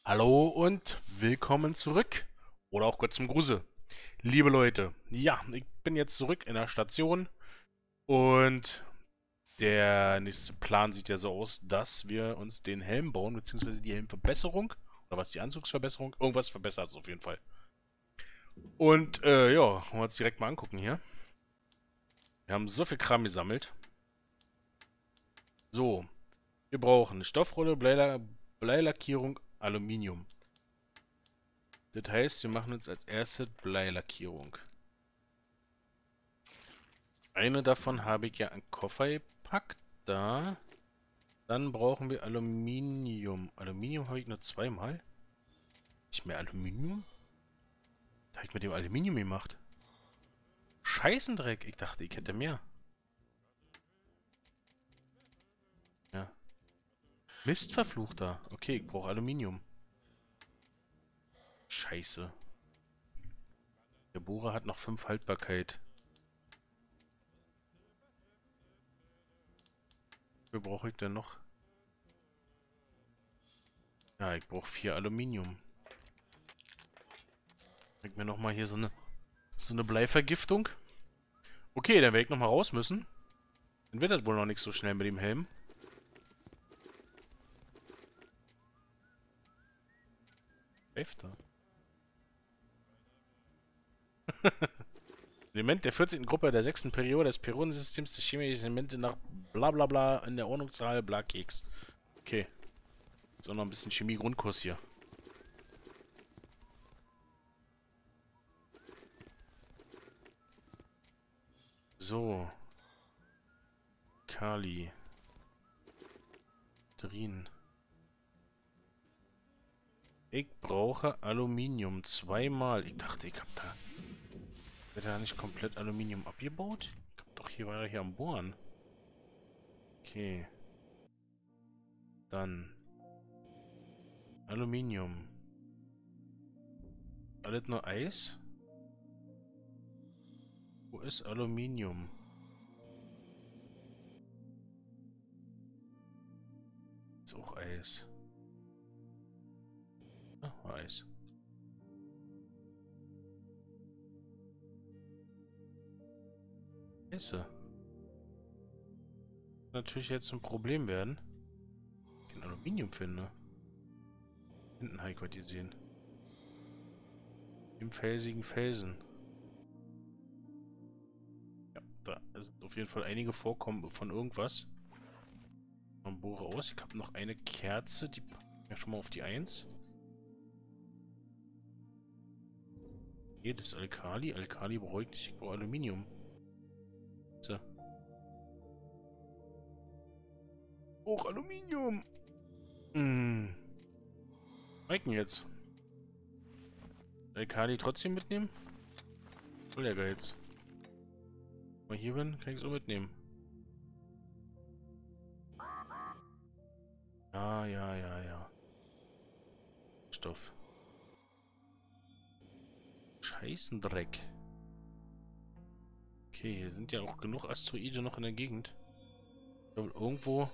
Hallo und willkommen zurück. Oder auch kurz zum Gruße. Liebe Leute, ja, ich bin jetzt zurück in der Station und der nächste Plan sieht ja so aus, dass wir uns den Helm bauen, beziehungsweise die Helmverbesserung, oder was, die Anzugsverbesserung, irgendwas verbessert es auf jeden Fall. Und ja, wollen wir uns direkt mal angucken hier. Wir haben so viel Kram gesammelt. So, wir brauchen Stoffrolle, Bleilackierung, Aluminium. Das heißt, wir machen uns als erstes Bleilackierung. Eine davon habe ich ja in den Koffer gepackt. Da. Dann brauchen wir Aluminium. Aluminium habe ich nur zweimal. Nicht mehr Aluminium? Was habe ich mit dem Aluminium gemacht? Scheißendreck. Ich dachte, ich hätte mehr. Ja. Mist, verfluchter. Okay, ich brauche Aluminium. Scheiße. Der Bohrer hat noch 5 Haltbarkeit. Wie brauche ich denn noch? Ja, ich brauche 4 Aluminium. Krieg mir nochmal hier so eine Bleivergiftung. Okay, dann werde ich nochmal raus müssen. Dann wird das wohl noch nicht so schnell mit dem Helm. Läuft da. Element der 14. Gruppe der 6. Periode des Periodensystems des chemischen Elemente nach bla bla bla in der Ordnungszahl bla Keks. Okay. Ist auch noch ein bisschen Chemie-Grundkurs hier. So. Kali. Drin. Ich brauche Aluminium. Zweimal. Ich dachte, ich hab da... Wird da nicht komplett Aluminium abgebaut? Ich hab doch hier, war er hier am Bohren. Okay. Dann. Aluminium. Alles nur Eis? Wo ist Aluminium? Ist auch Eis. Ah, Eis. Scheiße. Natürlich jetzt ein Problem werden. Ich kein Aluminium finde. Hinten habe ich was gesehen. Im felsigen Felsen. Ja, da sind auf jeden Fall einige Vorkommen von irgendwas. Man bohre aus. Ich habe noch eine Kerze, die packen wir schon mal auf die 1. Hier, das ist Alkali. Alkali brauche ich nicht. Ich brauche Aluminium. So. Auch Aluminium. Hm. Was denn jetzt? Alkali trotzdem mitnehmen? Voll der Geiz. Wenn ich hier bin, kann ich es auch mitnehmen. Ja, ja, ja, ja. Stoff. Scheißendreck. Okay, hier sind ja auch genug Asteroide noch in der Gegend. Ich glaube, irgendwo...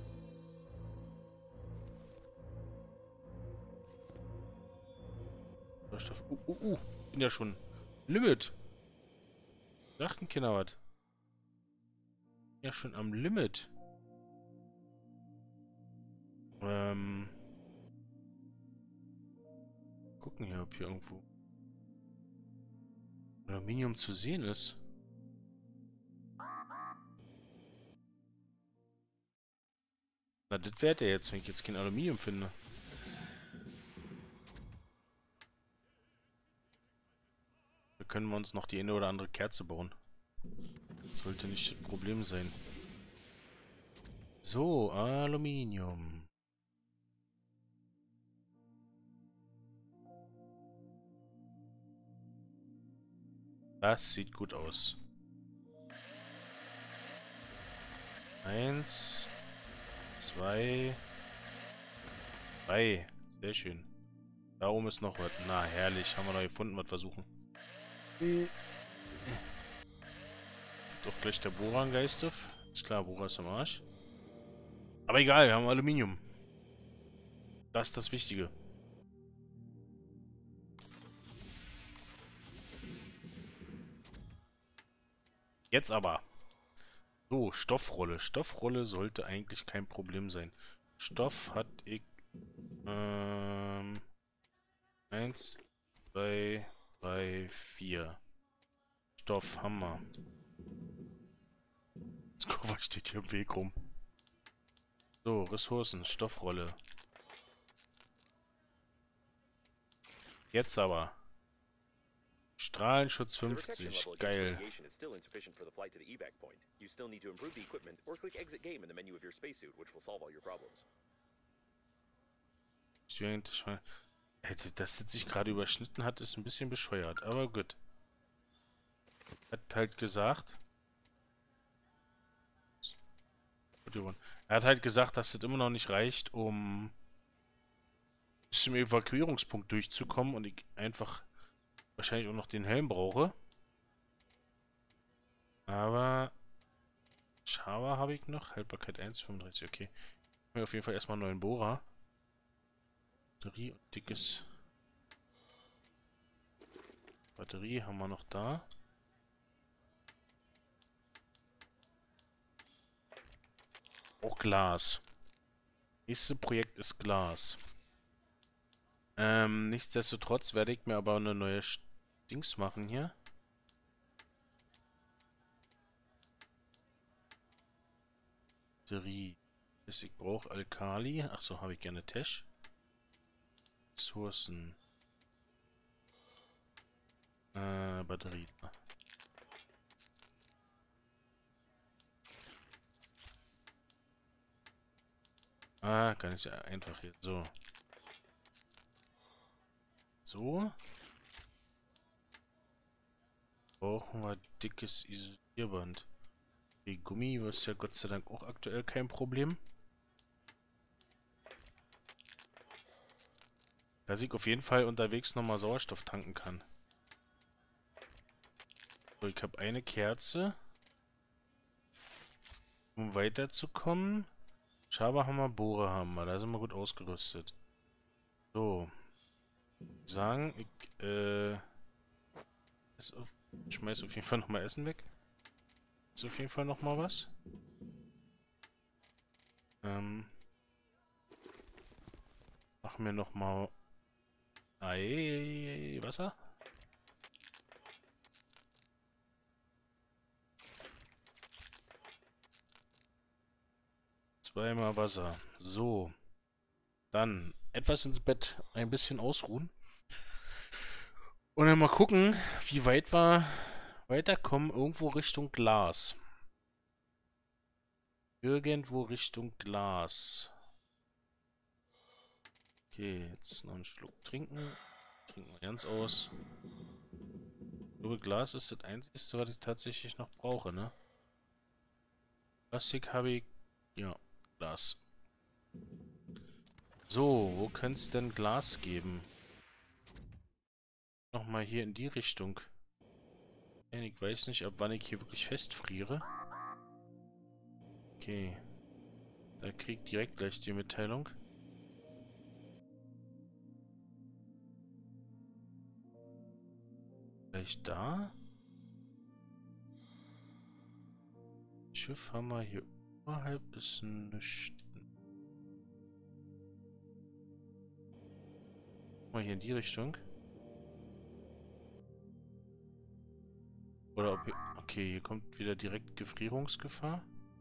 Stoff. Bin ja schon. Limit. Dachten Kinder was. Ja, schon am Limit. Ähm. Gucken hier, ob hier irgendwo Aluminium zu sehen ist. Na, das wäre der jetzt, wenn ich jetzt kein Aluminium finde. Da können wir uns noch die eine oder andere Kerze bauen. Sollte nicht das Problem sein. So, Aluminium. Das sieht gut aus. 1, 2, 3. Sehr schön. Da oben ist noch was. Na, herrlich. Haben wir noch gefunden, was versuchen. Doch gleich der Bohrer an Geisthof. Ist klar, Bohrer ist am Arsch. Aber egal, wir haben Aluminium. Das ist das Wichtige. Jetzt aber. So, Stoffrolle. Stoffrolle sollte eigentlich kein Problem sein. Stoff hat ich... 1, 2, 3, 4. Stoff, Hammer. Das Koffer steht hier im Weg rum. So, Ressourcen, Stoffrolle. Jetzt aber. Strahlenschutz The protection 50. level against Geil. radiation is still insufficient for the flight to the evac point. You still need to improve the equipment or click exit game in the menu of your spacesuit, which will solve all your problems. Dass es sich gerade überschnitten hat, ist ein bisschen bescheuert. Aber gut. Hat halt gesagt. Er hat halt gesagt, dass es immer noch nicht reicht, um bis zum Evakuierungspunkt durchzukommen und ich einfach wahrscheinlich auch noch den Helm brauche. Aber Schaber habe ich noch. Haltbarkeit 1,35. Okay. Ich habe auf jeden Fall erstmal einen neuen Bohrer. Batterie und dickes. Batterie haben wir noch da. Auch Glas. Nächstes Projekt ist Glas. Nichtsdestotrotz werde ich mir aber eine neue Dings machen hier. Batterie. Ich brauche Alkali. Achso, habe ich gerne Tesch. Ressourcen. Batterie. Kann ich ja einfach hier. So. So. Brauchen wir dickes Isolierband. Die Gummi ist ja Gott sei Dank auch aktuell kein Problem. Dass ich auf jeden Fall unterwegs nochmal Sauerstoff tanken kann. So, ich habe eine Kerze. Um weiterzukommen. Schaberhammer, Bohrerhammer. Da sind wir gut ausgerüstet. So. Sagen, ich schmeiß auf jeden Fall nochmal Essen weg. Ist auf jeden Fall nochmal was. Machen wir nochmal Wasser. Zweimal Wasser. So. Dann etwas ins Bett. Ein bisschen ausruhen. Und dann mal gucken, wie weit wir weiterkommen. Irgendwo Richtung Glas. Irgendwo Richtung Glas. Okay, jetzt noch einen Schluck trinken. Trinken wir ganz aus. Ich glaube, Glas ist das Einzige, was ich tatsächlich noch brauche, ne? Plastik habe ich. Ja, Glas. So, wo könnte es denn Glas geben? Nochmal hier in die Richtung. Ich weiß nicht, ab wann ich hier wirklich festfriere. Okay. Da kriegt direkt gleich die Mitteilung. Gleich da. Schiff haben wir hier oberhalb ist nichts. Mal hier in die Richtung. Oder ob hier... Okay, hier kommt wieder direkt Gefrierungsgefahr.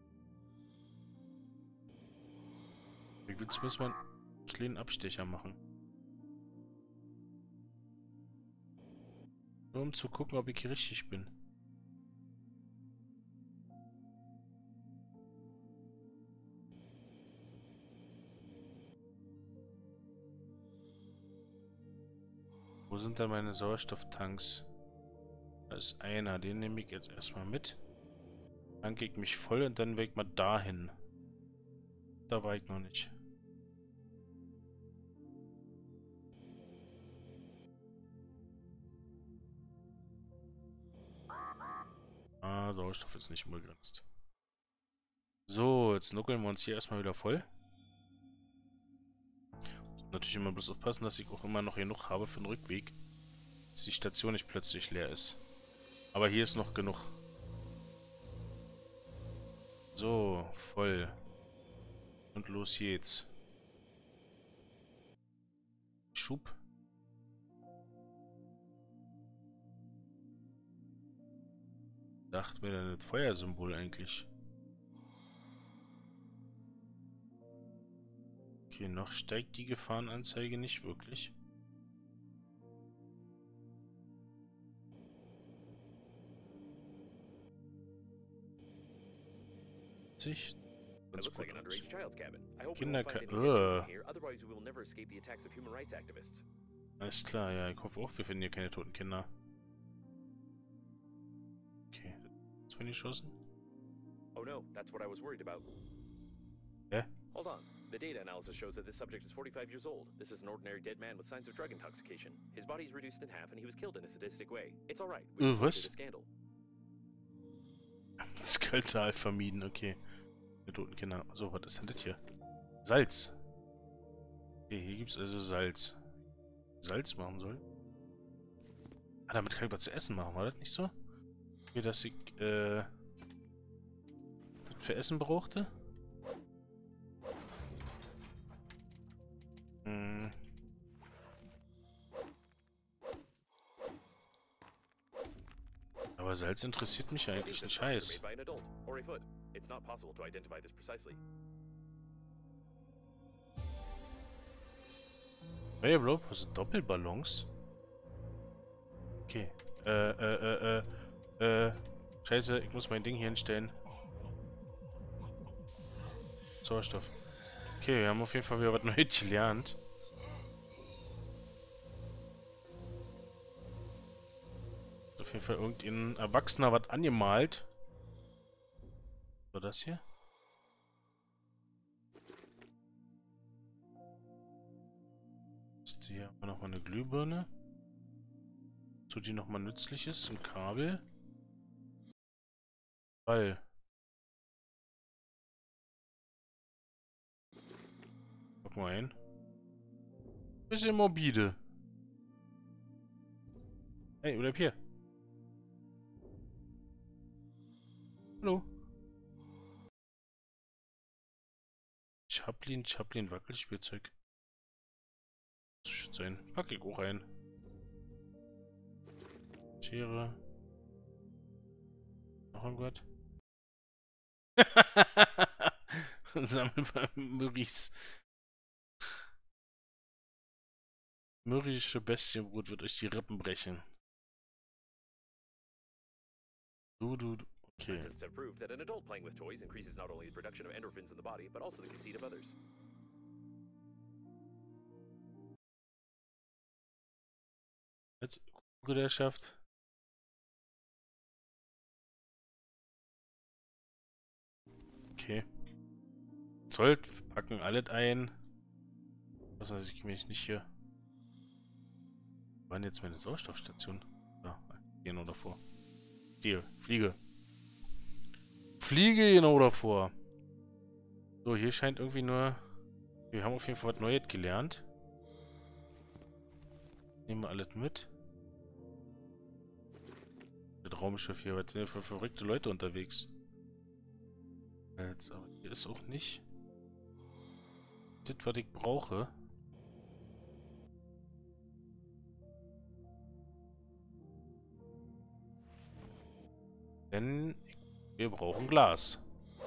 Ich will zumindest mal einen kleinen Abstecher machen. Nur um zu gucken, ob ich hier richtig bin. Wo sind denn meine Sauerstofftanks? Da ist einer, den nehme ich jetzt erstmal mit. Dann gehe ich mich voll und dann weg mal dahin. Da war ich noch nicht. Sauerstoff ist nicht unbegrenzt. So, jetzt nuckeln wir uns hier erstmal wieder voll. Natürlich immer bloß aufpassen, dass ich auch immer noch genug habe für den Rückweg. Dass die Station nicht plötzlich leer ist. Aber hier ist noch genug. So, voll. Und los geht's. Schub. Dachte mir dann das Feuersymbol eigentlich. Okay, noch steigt die Gefahrenanzeige nicht wirklich. It Ganz looks like gut an aus. underage child's cabin. I hope we Kinder won't find any ka- dead children here, otherwise we will never escape the attacks of human rights activists. Alles klar, ja, ich hoffe auch, wir finden hier keine toten Kinder. Okay, jetzt bin ich geschossen. Oh no, that's what I was worried about. Hä? Hold on. The data analysis shows that this subject is 45 years old. This is an ordinary dead man with signs of drug intoxication. His body is reduced in half and he was killed in a sadistic way. It's alright. We Was? avoided a scandal. Skandal vermieden, okay. Die toten Kinder. So, was ist denn das hier? Salz. Okay, hier gibt es also Salz. Salz machen soll. Ah, damit kann ich was zu essen machen, war das nicht so? Okay, dass ich, das für Essen brauchte? Hm. Aber Salz interessiert mich eigentlich Seems nicht that heiß. made by an adult or a foot. It's not possible to identify this precisely. Hey, Bro, was sind Doppelballons? Okay. Scheiße, ich muss mein Ding hier hinstellen. Sauerstoff. Okay, wir haben auf jeden Fall wieder was Neues gelernt. Auf jeden Fall irgendein Erwachsener was angemalt. So, das hier? Ist hier nochmal eine Glühbirne? So, die nochmal nützlich ist. Ein Kabel. Ball. Guck mal ein. Bisschen morbide. Hey, bleib hier. Hallo. Chaplin Wackelspielzeug. Das should sein. Pack ich auch rein. Schere. Noch irgendwas? Sammel beim Mürris. Mürrische Bestienbrut wird euch die Rippen brechen. Du. Okay. Scientists have proved that an adult playing with toys increases not only the production of endorphins in the body, but also the conceit of others. Als Bruderschaft. Okay. Zolt, wir packen alles ein. Was also ich mich nicht hier. Wo war denn jetzt meine Sauerstoffstation? Da, genau davor. Hier, Fliege. Fliege genau davor. So, hier scheint irgendwie nur... Wir haben auf jeden Fall was Neues gelernt. Nehmen wir alles mit. Das Raumschiff hier, was sind hier für verrückte Leute unterwegs? Jetzt, aber hier ist auch nicht das, was ich brauche. Denn wir brauchen Glas.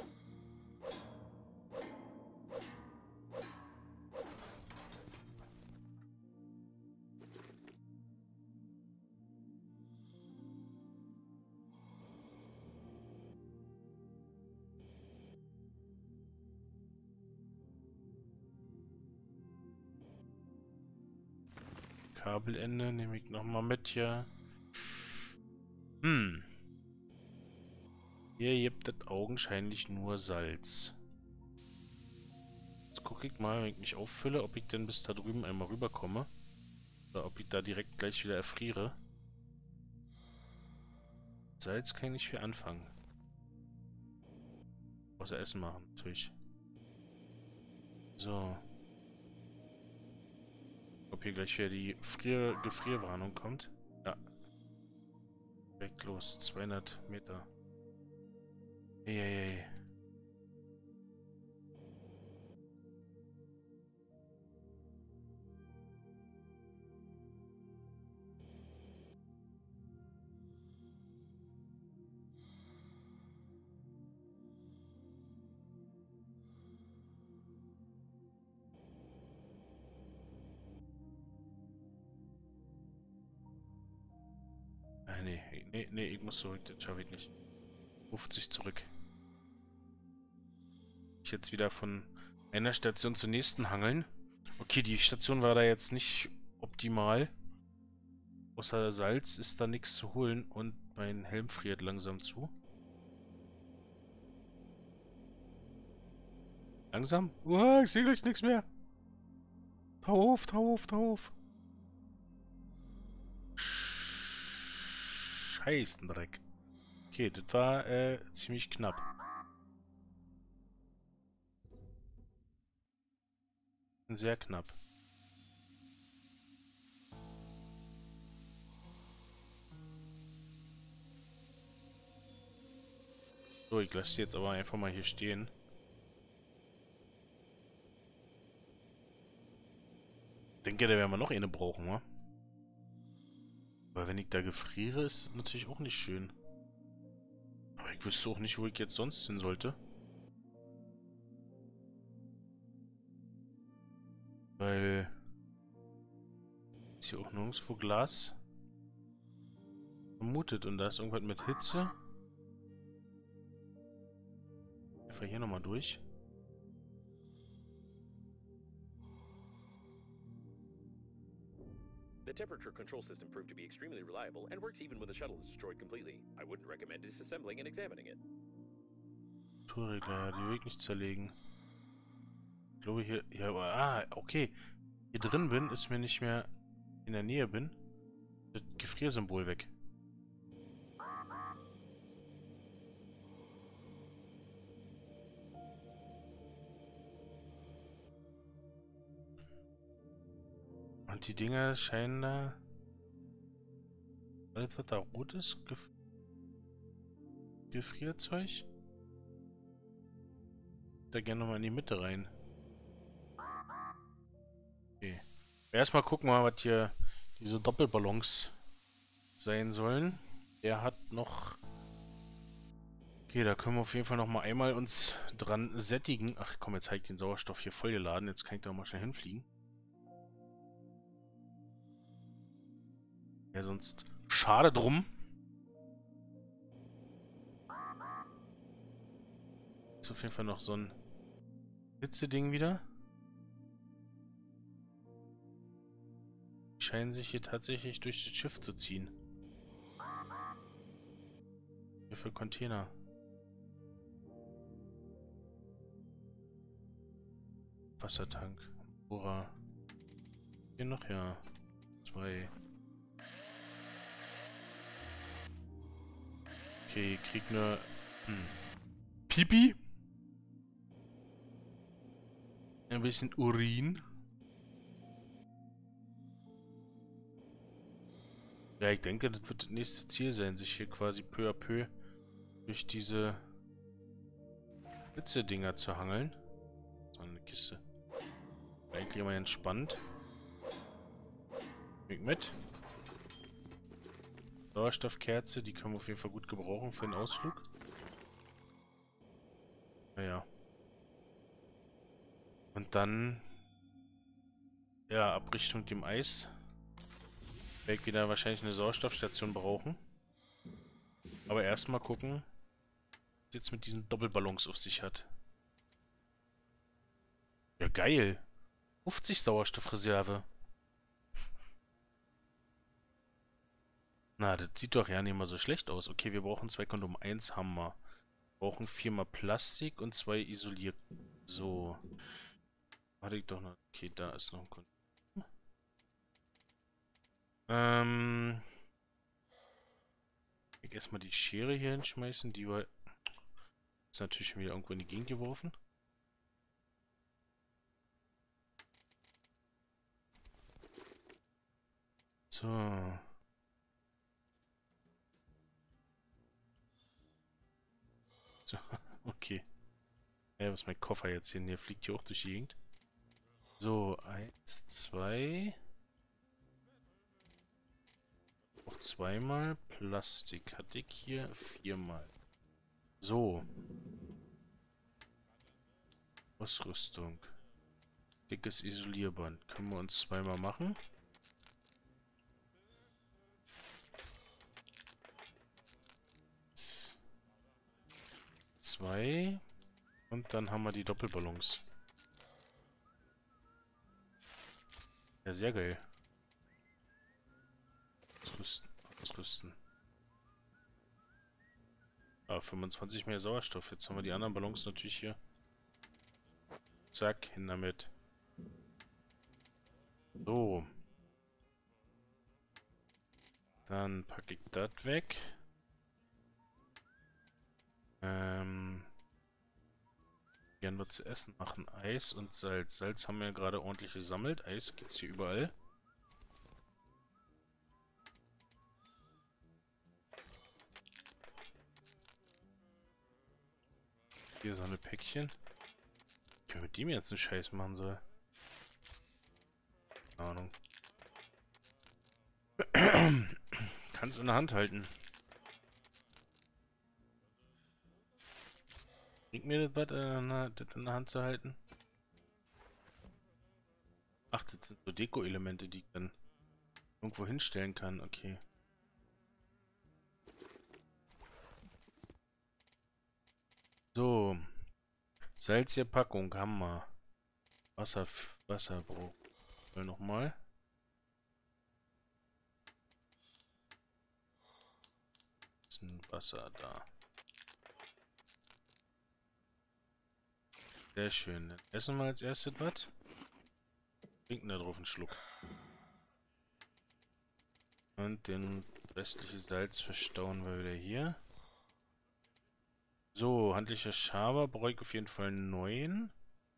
Kabelende nehme ich nochmal mit hier. Hier gibt es augenscheinlich nur Salz. Jetzt gucke ich mal, wenn ich mich auffülle, ob ich denn bis da drüben einmal rüberkomme. Oder ob ich da direkt gleich wieder erfriere. Salz kann ich nicht viel anfangen. Außer Essen machen, natürlich. So. Ob hier gleich wieder die Gefrierwarnung kommt. Ja. Direkt los. 200 Meter. Eieiei. Nee, ich muss zurück. Das schaffe ich nicht. 50 zurück. Ich jetzt wieder von einer Station zur nächsten hangeln. Okay, die Station war da jetzt nicht optimal. Außer Salz ist da nichts zu holen und mein Helm friert langsam zu. Langsam? Ich sehe gleich nichts mehr. Tau auf, tau auf, tau auf. Scheißendreck. Okay, das war ziemlich knapp. Sehr knapp. So, ich lasse die jetzt aber einfach mal hier stehen. Ich denke, da werden wir noch eine brauchen, wa? Aber wenn ich da gefriere, ist das natürlich auch nicht schön. Aber ich wüsste auch nicht, wo ich jetzt sonst hin sollte. Weil... Ist hier auch nirgendwo Glas vermutet. Und da ist irgendwas mit Hitze. Einfach hier nochmal durch. The temperature control system proved to be extremely reliable and works even when the shuttle is destroyed completely. I wouldn't recommend disassembling and examining it. Turregler, die will ich nicht zerlegen. Ich glaube hier... Ja, okay. Hier drin bin, ist mir nicht mehr in der Nähe bin. Das Gefriersymbol weg. Und die Dinger scheinen da... Alles, was da rot ist? Gefrierzeug? Da gerne nochmal in die Mitte rein. Okay. Erstmal gucken wir mal, was hier diese Doppelballons sein sollen. Der hat noch... Okay, da können wir auf jeden Fall noch mal einmal uns dran sättigen. Ach komm, jetzt habe ich den Sauerstoff hier voll geladen. Jetzt kann ich da mal schnell hinfliegen. Ja, sonst schade drum. Ist auf jeden Fall noch so ein Hitzeding wieder. Die scheinen sich hier tatsächlich durch das Schiff zu ziehen. Hier für Container. Wassertank. Bohrer. Hier noch, ja. 2. Okay, krieg nur... Pipi. Ein bisschen Urin. Ja, ich denke, das wird das nächste Ziel sein, sich hier quasi peu à peu durch diese Hitze-Dinger zu hangeln. So eine Kiste. Eigentlich immer entspannt. Weg mit. Sauerstoffkerze, die können wir auf jeden Fall gut gebrauchen für den Ausflug. Naja. Und dann... Ja, ab Richtung dem Eis. Werde ich wieder wahrscheinlich eine Sauerstoffstation brauchen. Aber erstmal gucken, was es jetzt mit diesen Doppelballons auf sich hat. Ja, geil. 50 Sauerstoffreserve. Na, das sieht doch ja nicht mal so schlecht aus. Okay, wir brauchen 2 Kondom. 1 haben wir. Wir brauchen 4 mal Plastik und 2 isoliert. So. Warte ich doch noch. Okay, da ist noch ein Kondom. Ich erstmal die Schere hier hinschmeißen. Die war... Ist natürlich schon wieder irgendwo in die Gegend geworfen. So. So, okay. Ja, was ist mein Koffer jetzt hin? Der fliegt hier auch durch die Gegend. So, 1, 2. Auch 2-mal. Plastik hatte ich hier 4-mal. So. Ausrüstung. Dickes Isolierband. Können wir uns 2-mal machen. 2. Und dann haben wir die Doppelballons. Ja, sehr geil. Ausrüsten. Ausrüsten. Ah, 25 mehr Sauerstoff. Jetzt haben wir die anderen Ballons natürlich hier. Zack, hin damit. So. Dann packe ich das weg. Werden wir zu essen machen. Eis und Salz. Salz haben wir ja gerade ordentlich gesammelt. Eis gibt es hier überall. Hier so eine Päckchen. Ich will mit dem jetzt einen Scheiß machen soll. Keine Ahnung. Kann's in der Hand halten. Bringt mir das was, das in der Hand zu halten? Ach, das sind so Deko-Elemente, die ich dann irgendwo hinstellen kann. Okay. So. Salzpackung haben wir. Wasser brauchen wir nochmal. Ist ein Wasser da. Sehr schön. Dann essen wir als erstes was. Trinken da drauf einen Schluck. Und den restlichen Salz verstauen wir wieder hier. So, handlicher Schaber brauche ich auf jeden Fall 9.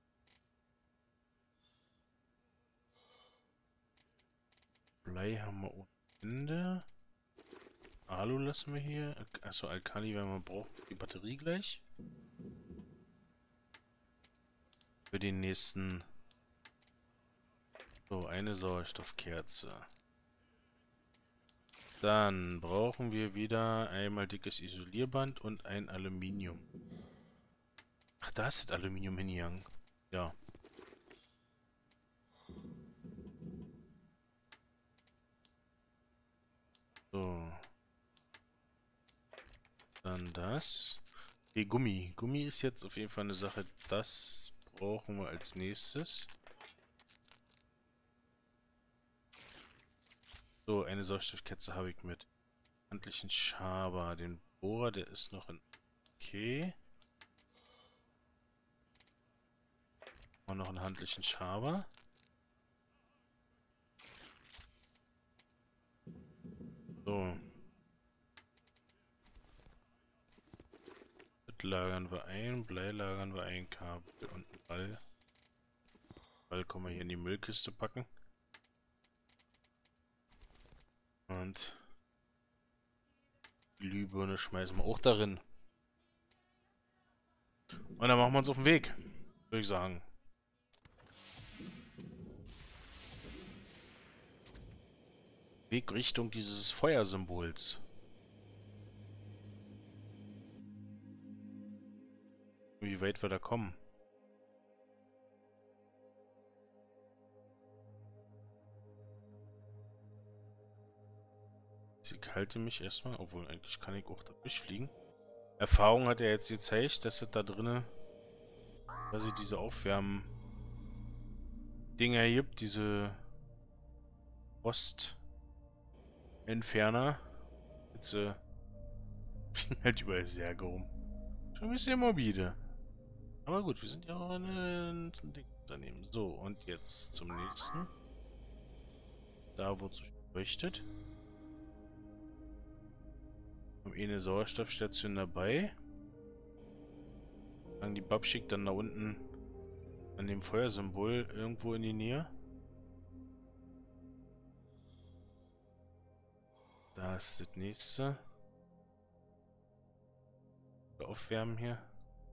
Blei haben wir ohne Ende. Alu lassen wir hier. Achso, Alkali werden wir brauchen für die Batterie gleich. Für den nächsten. So, eine Sauerstoffkerze. Dann brauchen wir wieder einmal dickes Isolierband und ein Aluminium. Ach, da ist das Aluminium hingegangen. Ja. So. Dann das. Okay, Gummi. Gummi ist jetzt auf jeden Fall eine Sache. Das brauchen wir als nächstes. So, eine Sauerstoffkerze habe ich mit. Handlichen Schaber. Den Bohrer, der ist noch in... Okay. Und noch einen handlichen Schaber. So. Das lagern wir ein. Blei lagern wir ein. Kabel und ein Ball. Ball können wir hier in die Müllkiste packen. Und die Glühbirne schmeißen wir auch darin. Und dann machen wir uns auf den Weg, würde ich sagen. Weg Richtung dieses Feuersymbols. Wie weit wir da kommen. Ich halte mich erstmal, obwohl eigentlich kann ich auch da durchfliegen. Erfahrung hat ja jetzt gezeigt, dass es da drinnen quasi diese Aufwärmen-Dinger gibt, diese Rostentferner. Jetzt fliegen halt überall Särge rum. Schon ein bisschen morbide. Aber gut, wir sind ja auch ein Unternehmen. So, und jetzt zum nächsten. Da, wo es leuchtet. Haben eh eine Sauerstoffstation dabei. Dann die Babschick dann da unten an dem Feuersymbol irgendwo in die Nähe. Da ist das nächste. Aufwärmen hier.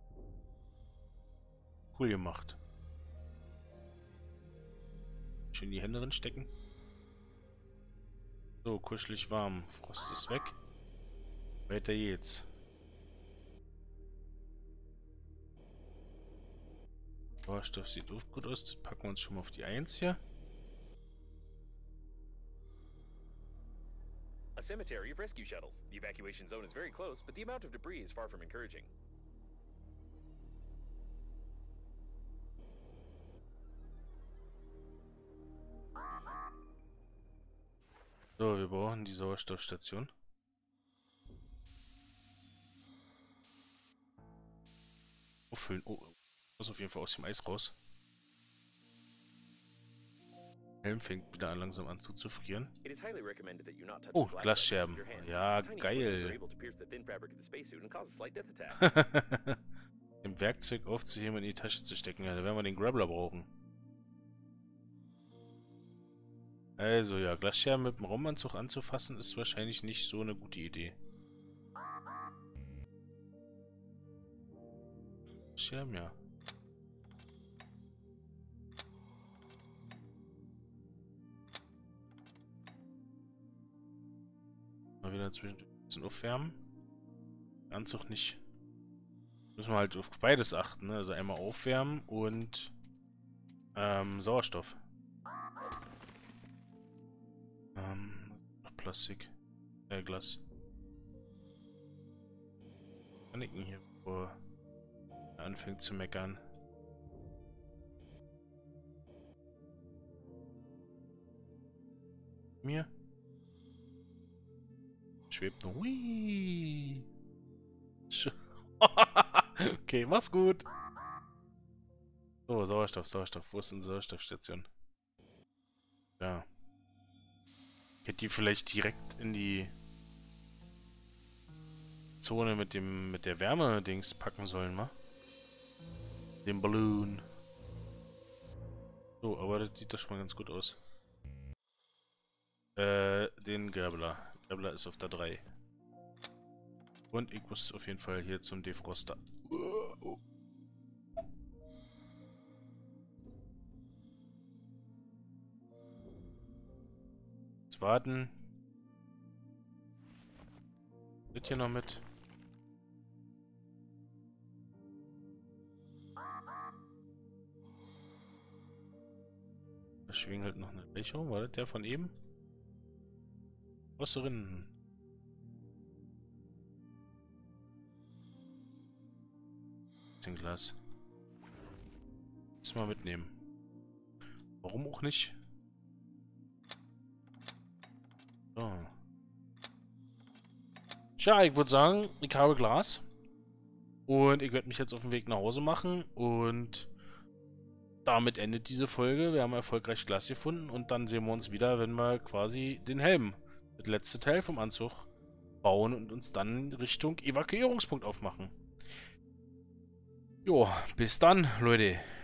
Cool gemacht. Schön die Hände drin stecken. So, kuschelig warm. Frost ist weg. Weiter geht's. Sauerstoff sieht auch gut aus. Das packen wir uns schon mal auf die 1 hier. A cemetery of rescue shuttles. The evacuation zone is very close, but the amount of debris is far from encouraging. So, wir brauchen die Sauerstoffstation. Auffüllen. Oh, muss auf jeden Fall aus dem Eis raus. Helm fängt wieder langsam an zuzufrieren. Oh, Glasscherben. Ja, geil. Im Werkzeug aufzuheben und in die Tasche zu stecken. Ja, da werden wir den Grappler brauchen. Also ja, Glasscherben mit dem Raumanzug anzufassen ist wahrscheinlich nicht so eine gute Idee. Glasscherben, ja. Mal wieder zwischendurch ein bisschen aufwärmen. Anzug nicht. Müssen wir halt auf beides achten, ne? Also einmal aufwärmen und Sauerstoff. Plastik. Glas. Paniken hier, bevor er anfängt zu meckern. Mir? Schwebt noch. Hui. Okay, mach's gut. So, Sauerstoff, Sauerstoff. Wo ist denn Sauerstoffstation? Ja. Ich hätte die vielleicht direkt in die Zone mit der Wärme-Dings packen sollen, wa? Den Balloon. So, aber das sieht doch schon mal ganz gut aus. Den Grappler. Grappler ist auf der 3. Und ich muss auf jeden Fall hier zum Defroster. Oh. Jetzt warten. Wird hier noch mit. Da schwingt halt noch eine Leiche. War das der von eben? Was drin? Den Glas. Muss mal mitnehmen. Warum auch nicht? So. Tja, ich würde sagen, ich habe Glas. Und ich werde mich jetzt auf den Weg nach Hause machen. Und damit endet diese Folge. Wir haben erfolgreich Glas gefunden. Und dann sehen wir uns wieder, wenn wir quasi den Helm, das letzte Teil vom Anzug, bauen und uns dann Richtung Evakuierungspunkt aufmachen. Jo, bis dann, Leute.